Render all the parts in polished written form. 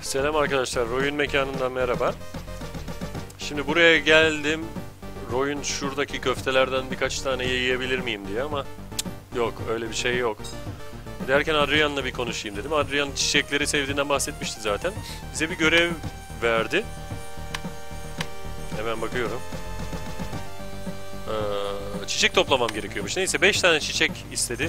Selam arkadaşlar, Roy'un mekanından merhaba. Şimdi buraya geldim. Roy'un şuradaki köftelerden birkaç tane yiyebilir miyim diye ama yok, öyle bir şey yok. Derken Adrian'la bir konuşayım dedim. Adrian çiçekleri sevdiğinden bahsetmişti zaten. Bize bir görev verdi. Hemen bakıyorum. Çiçek toplamam gerekiyormuş. Neyse 5 tane çiçek istedi.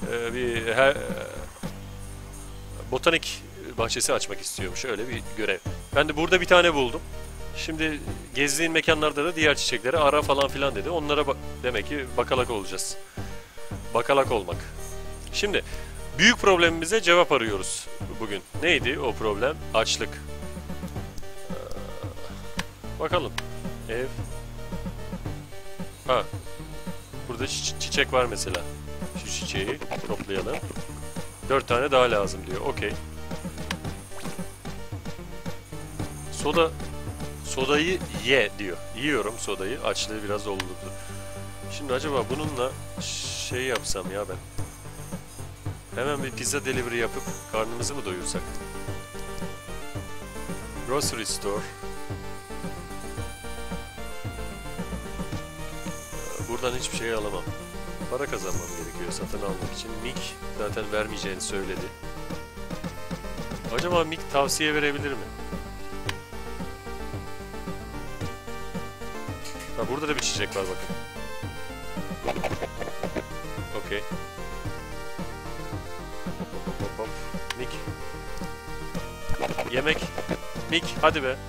Botanik bahçesi açmak istiyormuş. Öyle bir görev. Ben de burada bir tane buldum. Şimdi gezdiğin mekanlarda da diğer çiçekleri ara falan filan dedi. Onlara demek ki bakalak olacağız. Bakalak olmak. Şimdi büyük problemimize cevap arıyoruz bugün. Neydi o problem? Açlık. Bakalım. Ev. Ha. Burada çiçek var mesela. Şu çiçeği toplayalım. 4 tane daha lazım diyor. Okey. Sodayı ye diyor. Yiyorum sodayı. Açlığı biraz doldurdu. Şimdi acaba bununla şey yapsam ya ben. Hemen bir pizza delivery yapıp karnımızı mı doyursak? Grocery store. Buradan hiçbir şey alamam. Para kazanmam gerekiyor satın almak için. Mick zaten vermeyeceğini söyledi. Acaba Mick tavsiye verebilir mi? Ha, burada da bir çiçek var bakın. Okey. Hop. Mick. Yemek. Mick hadi be.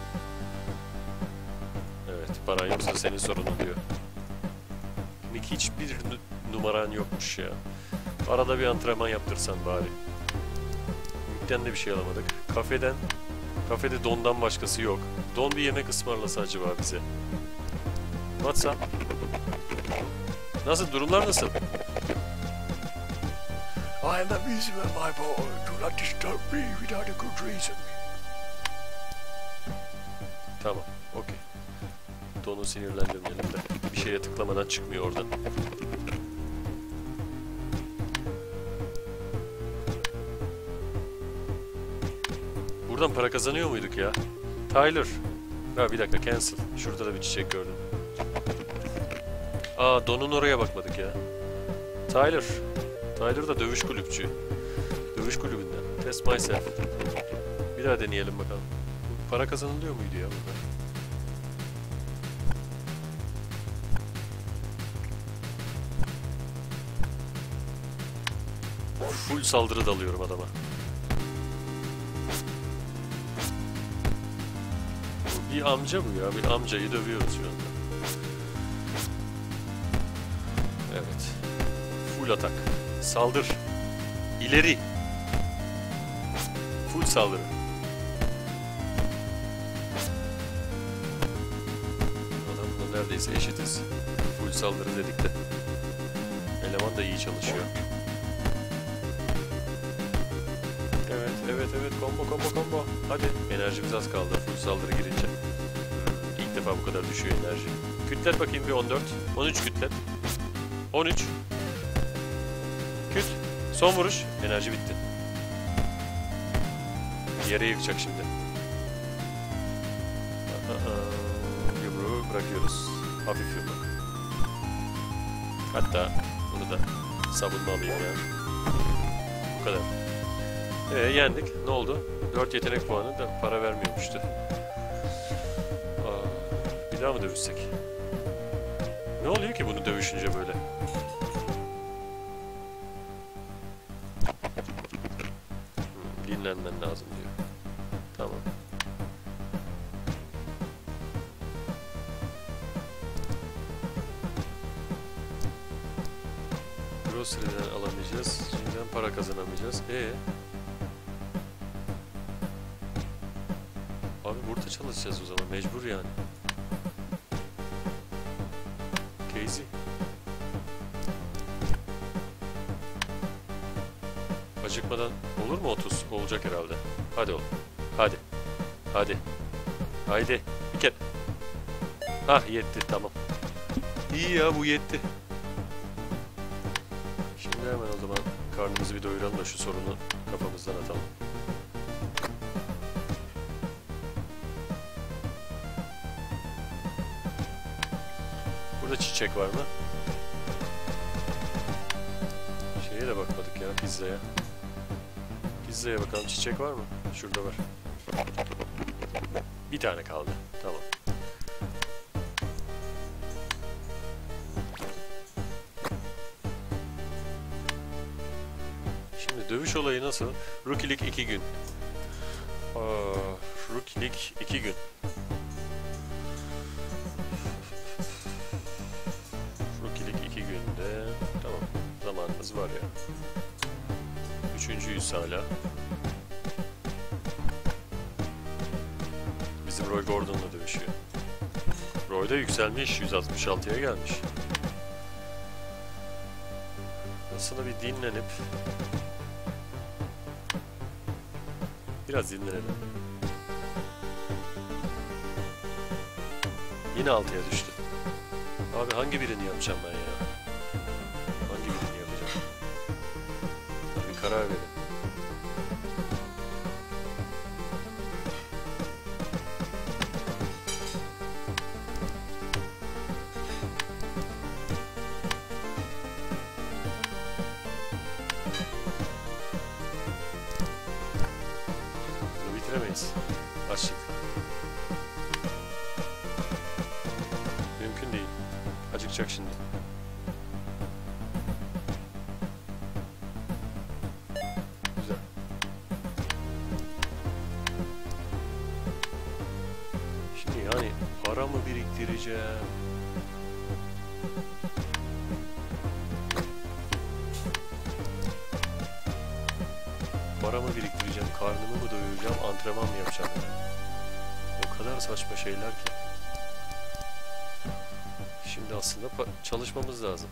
Evet, paran yoksa senin sorunun diyor. Mick hiçbir numaran yokmuş ya. Arada bir antrenman yaptırsan bari. Mick'ten de bir şey alamadık. Kafede dondan başkası yok. Don bir yemek ısmarlasa acaba bize. What's up? Nasıl? Durumlar nasıl? I am amusement my boy. Do not disturb me without a good reason. Tamam. Okey. Don'u sinirlendirmeyelim de. Bir şeye tıklamadan çıkmıyor oradan. Buradan para kazanıyor muyduk ya? Tyler. Ha bir dakika cancel. Şurada da bir çiçek gördüm. Aa Don'un oraya bakmadık ya. Tyler. Tyler da dövüş kulüpçü. Dövüş kulübünden. Test myself. Bir daha deneyelim bakalım. Para kazanılıyor muydu ya burada? Full saldırı dalıyorum adama. Bir amca bu ya. Bir amcayı dövüyoruz şu anda. Evet. Full atak. Saldır. İleri. Full saldırı. Adamla neredeyse eşitiz. Full saldırı dedik de. Eleman da iyi çalışıyor. Evet. Combo. Hadi. Enerjimiz az kaldı. Full saldırı girince. İlk defa bu kadar düşüyor enerji. Kütlet bakayım bir 14. 13 kütlet. 13. Küt. Son vuruş. Enerji bitti. Yere yıkacak şimdi. Yumruğu bırakıyoruz. Hafif yumruk. Hatta bunu da sabunla alayım ya. Bu kadar. Yendik. Ne oldu? 4 yetenek puanı da para vermiyormuştu. Bir daha mı dövüşsek? Ne oluyor ki bunu dövüşünce böyle? Dinlenmen lazım diyor. Tamam. Grocery'den alamayacağız. Şimdiden para kazanamayacağız. Abi burada çalışacağız o zaman. Mecbur yani. Casey. Acıkmadan olur mu 30? Olacak herhalde. Hadi oğlum. Haydi. Bir kere. Hah yetti tamam. İyi ya bu yetti. Şimdi hemen o zaman karnımızı bir doyuralım da şu sorunu kafamızdan atalım. Burada çiçek var mı? Şeye de bakmadık ya, pizzaya. Pizzaya bakalım, çiçek var mı? Şurada var. Bir tane kaldı. Tamam. Şimdi dövüş olayı nasıl? Rookie'lik 2 gün. Rookie'lik 2 gün. Rookie'lik 2 günde. Tamam. Zamanımız var ya. 3.yüz hala. Bizim Roy Gordon'la dövüşüyor. Roy da yükselmiş. 166'ya gelmiş. Aslında bir dinlenip biraz dinlenelim. Yine 6'ya düştü. Abi hangi birini yapacağım ben ya? Hangi birini yapacağım? Bir karar verin. Bunu bitiremeyiz. Açlık. Mümkün değil. Acıkacak şimdi. Güzel. Şimdi yani para mı biriktireceğim? Para mı biriktireceğim? Karnımı mı doyuracağım? Antrenman mı yapacağım? O kadar saçma şeyler ki. Şimdi aslında çalışmamız lazım.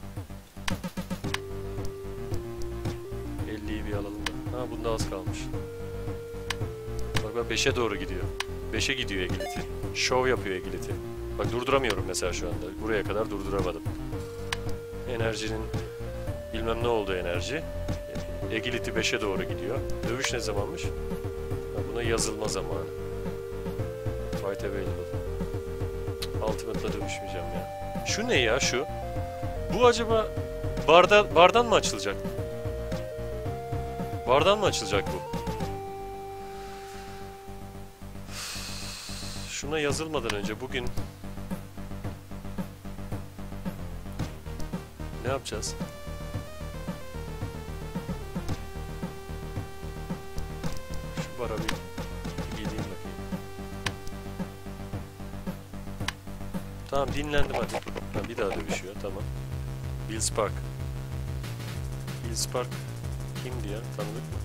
50'yi bir alalım da. Ha bunda az kalmış. Bak ben 5'e doğru gidiyor. 5'e gidiyor Agility. Şov yapıyor Agility. Bak durduramıyorum mesela şu anda. Buraya kadar durduramadım. Enerjinin bilmem ne oldu enerji. Agility 5'e doğru gidiyor. Dövüş ne zamanmış? Ha, buna yazılma zamanı. Fight available. Ultimate'la dövüşmeyeceğim ya. Şu ne ya şu? Bu acaba bardan mı açılacak? Bardan mı açılacak bu? Şuna yazılmadan önce bugün ne yapacağız? Şu bara bir gideyim bakayım. Tamam dinlendim hadi. Ha, bir daha dövüşüyor tamam. Bill Spark. Bill Spark kimdi ya? Tanıdık mı?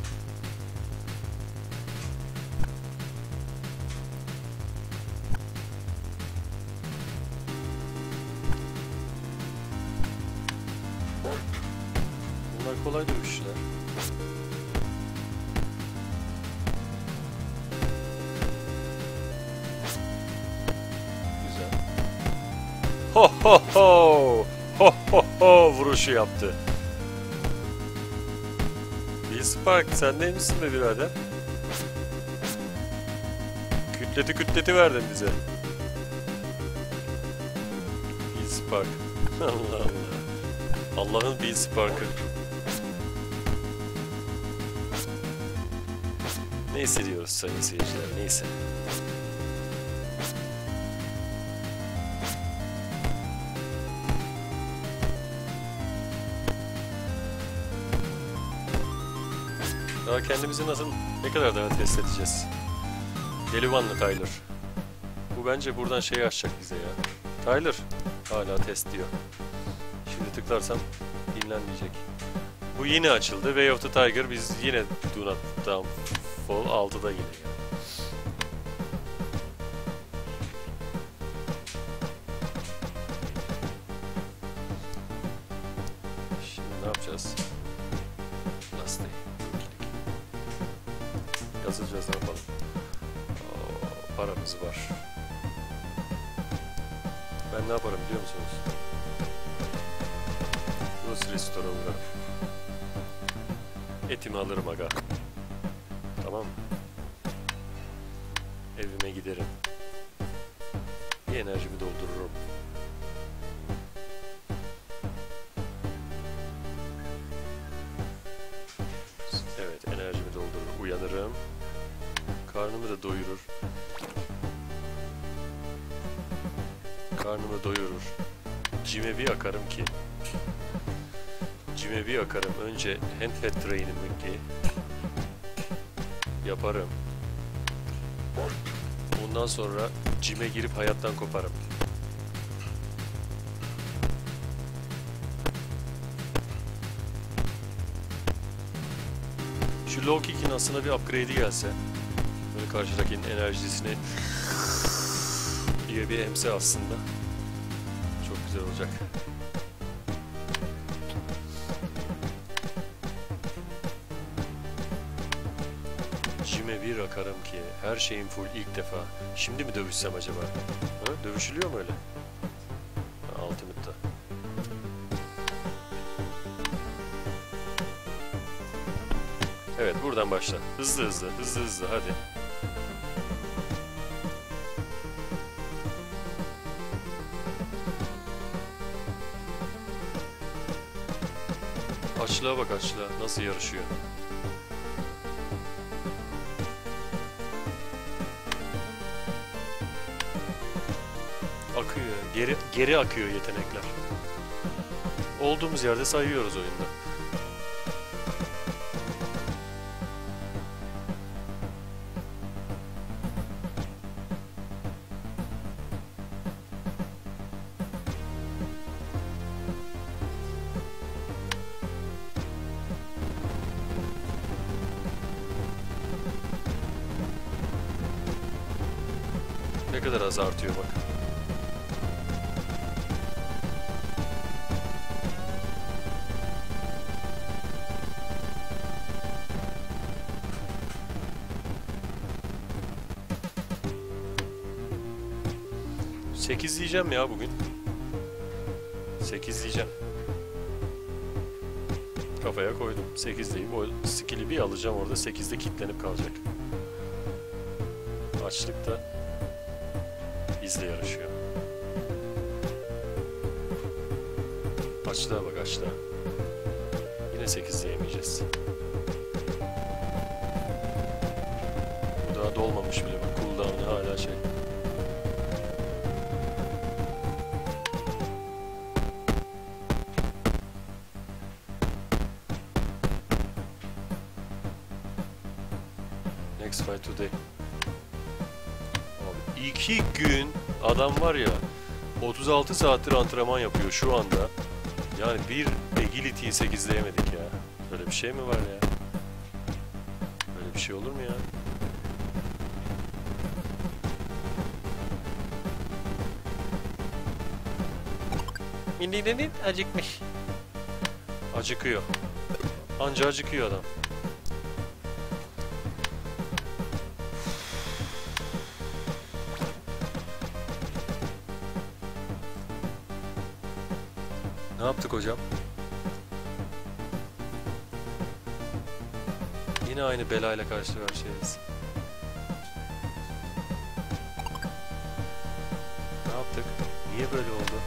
Bunlar kolay dövüşçüler. Güzel. Ho ho ho! Ho ho ho! Vuruşu yaptı. Bill Spark sen neymişsin be birader? Kütleti verdin bize. Bill Spark. Allah Allah. Allah'ın Bill Spark'ı. Ne hissediyoruz sayın seyirciler? Neyse. Daha kendimizi ne kadar daha test edeceğiz? Delivanlı Tyler. Bu bence buradan şeyi açacak bize ya. Tyler hala test diyor. Şimdi tıklarsam dinlenmeyecek. Bu yine açıldı. Way of the Tiger. Biz yine Do Not Downfall 6'da yine ya. Şimdi ne yapacağız? Last day. Yazacağız ne yapalım. Paramız var. Ben ne yaparım biliyor musunuz? Grocery Store'a uğrarım. Etimi alırım aga. Tamam mı? Evime giderim. Bir enerjimi doldururum. yaparım. Karnımı da doyurur. Karnımı doyurur. Cime bir akarım ki. Cime bir akarım. Önce handheld training'imi ki yaparım. Ondan sonra cime girip hayattan koparım. Şu low kick'in aslında bir upgrade'i gelse, böyle karşıdakinin enerjisini diye bir emse aslında çok güzel olacak. Cime bir akarım ki her şeyim full ilk defa. Şimdi mi dövüşsem acaba? Ha? Dövüşülüyor mu öyle? Ultimate'da. Evet, buradan başla. Hızlı hızlı, hızlı hızlı, hadi. Açlığa bak, açlığa. Nasıl yarışıyor? Akıyor. Geri akıyor yetenekler. Olduğumuz yerde sayıyoruz oyunda. Ne kadar az artıyor bak. Sekiz diyeceğim ya bugün. 8 diyeceğim. Kafaya koydum. 8 diyeyim. O skill'i bir alacağım orada. 8'de kilitlenip kalacak. Açlıkta bizle yarışıyor. Açlığa bak, açlığa. Yine 8 diyemeyeceğiz. Bu daha dolmamış bile bak. Cooldown'ı hala şey. Next fight today. Abi 2 gün adam var ya 36 saattir antrenman yapıyor şu anda. Yani bir agility'yi 8'leyemedik ya. Böyle bir şey mi var ya? Böyle bir şey olur mu ya? Milli'nin acıkmış. Acıkıyor. Anca acıkıyor adam. Ne yaptık hocam? Yine aynı belayla karşı karşıyayız. Ne yaptık? Niye böyle oldu?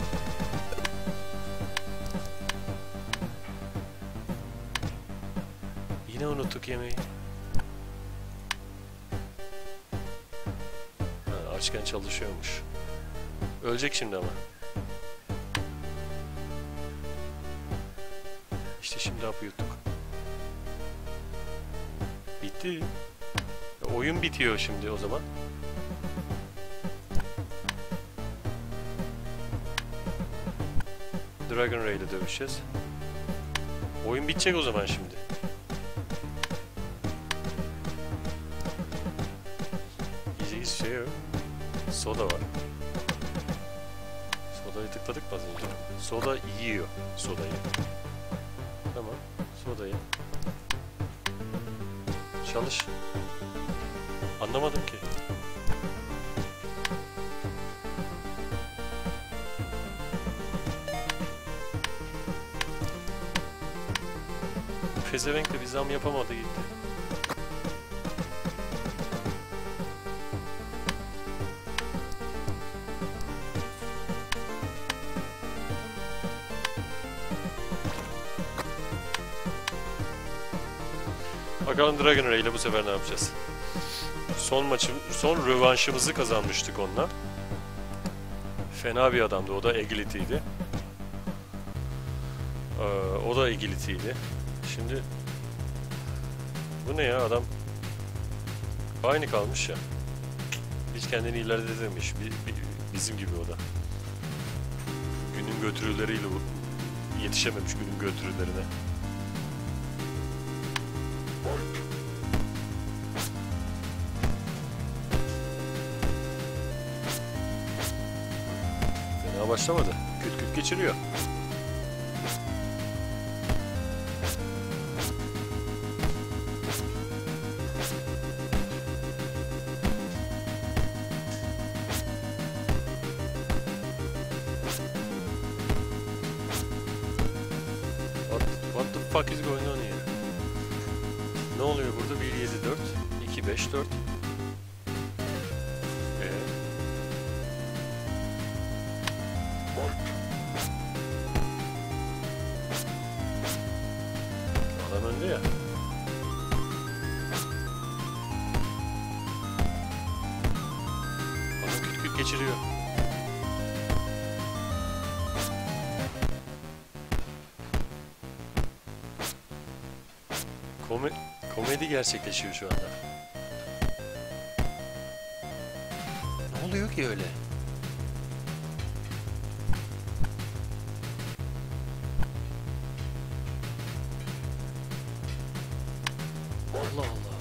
Yine unuttuk yemeği. Ha, açken çalışıyormuş. Ölecek şimdi ama. İşte şimdi hapı yuttuk. Bitti. Oyun bitiyor şimdi o zaman. Dragon Ray ile dövüşeceğiz. Oyun bitecek o zaman şimdi. Yiyeceğiz şey yok. Soda var. Sodayı tıkladık mı az önce? Soda yiyor sodayı. Tamam. Sodayı. Çalış. Anlamadım ki. Pezevenk de bir zam yapamadı gitti. Bakalım Dragon Ray ile bu sefer ne yapacağız? Son rövanşımızı kazanmıştık onunla. Fena bir adamdı. O da Agility'ydi. O da Agility'ydi. Şimdi bu ne ya, adam aynı kalmış ya. Hiç kendini ilerletememiş. Bizim gibi o da. Günün götürüleriyle yetişememiş günün götürülerine. Fena başlamadı. Küt küt geçiriyor. What the fuck is going on here? Ne oluyor burada? 1-7-4 2-5-4 Adam önde ya. Adam küt küt geçiriyor. Komedi gerçekleşiyor şu anda. Ne oluyor ki öyle? Allah Allah.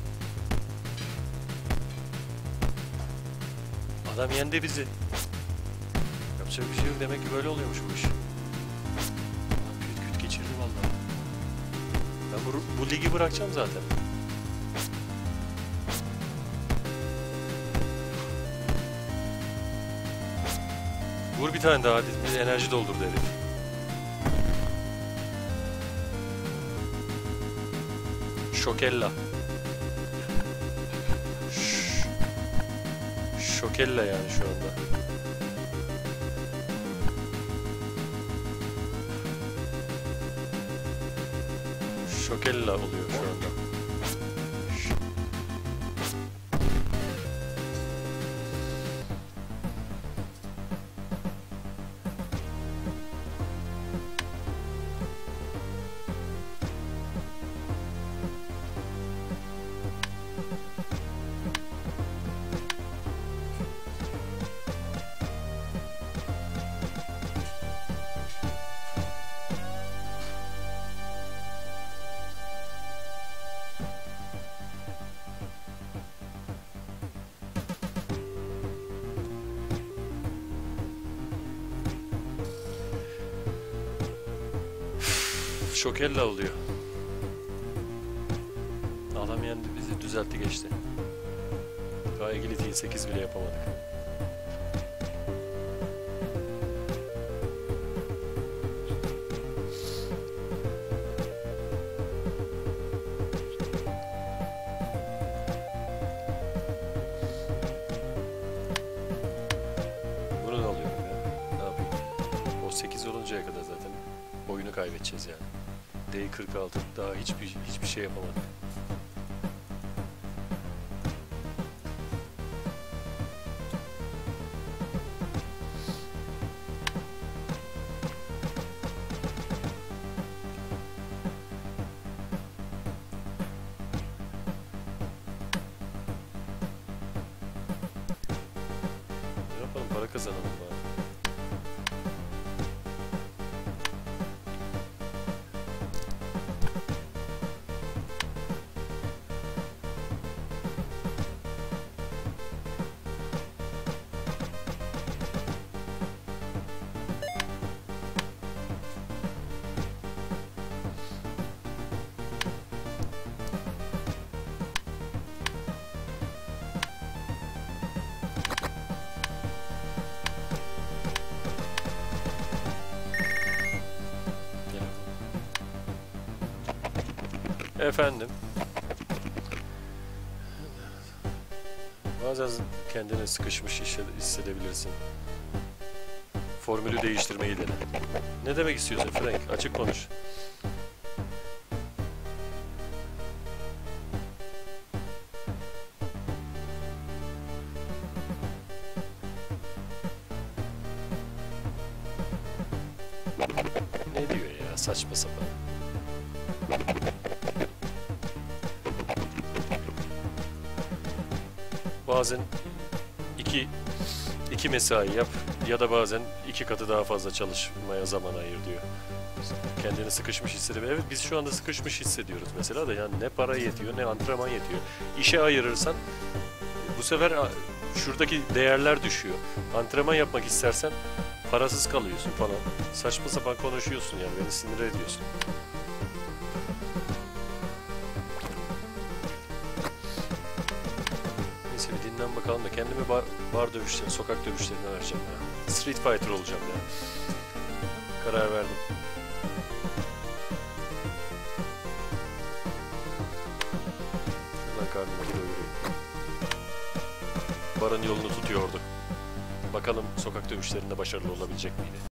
Adam yendi bizi. Yapacak bir şey yok, demek ki böyle oluyormuş bu iş. Küt küt geçirdi vallahi. Ben bu ligi bırakacağım zaten. Vur bir tane daha, hadi. Bir enerji doldurdu herif. Şokella. Şokella yani şu anda. Şokella oluyor şu anda. Şokella oluyor. Adam yendi bizi, düzeltti geçti. Daha Agility'yi 8 bile yapamadık. Bunu da alıyorum ya. Ne yapayım? O 8 oluncaya kadar zaten oyunu kaybedeceğiz yani. D46 daha hiçbir şey yapamadık. Ne yapalım, para kazanalım bari. Efendim. Bazen kendini sıkışmış hissedebilirsin. Formülü değiştirmeyi dene. Ne demek istiyorsun Frank? Açık konuş. Ne diyor ya, saçma sapan. Bazen iki mesai yap ya da bazen 2 katı daha fazla çalışmaya zaman ayır diyor. Kendini sıkışmış hissediyor. Evet, biz şu anda sıkışmış hissediyoruz mesela da, yani ne para yetiyor ne antrenman yetiyor. İşe ayırırsan bu sefer şuradaki değerler düşüyor. Antrenman yapmak istersen parasız kalıyorsun falan. Saçma sapan konuşuyorsun, yani beni sinir ediyorsun. Neyse, bir dinlen bakalım da kendimi bar dövüşlerine, sokak dövüşlerine vereceğim ya. Street Fighter olacağım ya. Karar verdim. Şuradan karnımı doyurayım. Barın yolunu tutuyordu. Bakalım sokak dövüşlerinde başarılı olabilecek miydi?